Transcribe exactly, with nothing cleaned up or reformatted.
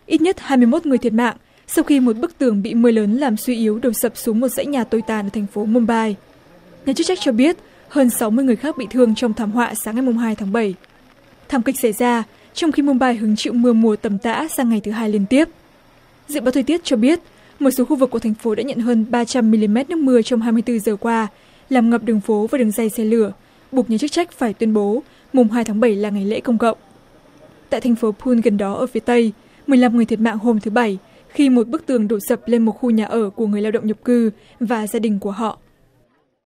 Ít nhất hai mươi mốt người thiệt mạng sau khi một bức tường bị mưa lớn làm suy yếu đổ sập xuống một dãy nhà tồi tàn ở thành phố Mumbai. Nhà chức trách cho biết hơn sáu mươi người khác bị thương trong thảm họa sáng ngày mùng hai tháng bảy. Thảm kịch xảy ra trong khi Mumbai hứng chịu mưa mùa tầm tã sang ngày thứ hai liên tiếp. Dự báo thời tiết cho biết một số khu vực của thành phố đã nhận hơn ba trăm mi-li-mét nước mưa trong hai mươi tư giờ qua, làm ngập đường phố và đường ray xe lửa, buộc nhà chức trách phải tuyên bố mùng hai tháng bảy là ngày lễ công cộng. Tại thành phố Pune gần đó ở phía tây, mười lăm người thiệt mạng hôm thứ bảy khi một bức tường đổ sập lên một khu nhà ở của người lao động nhập cư và gia đình của họ.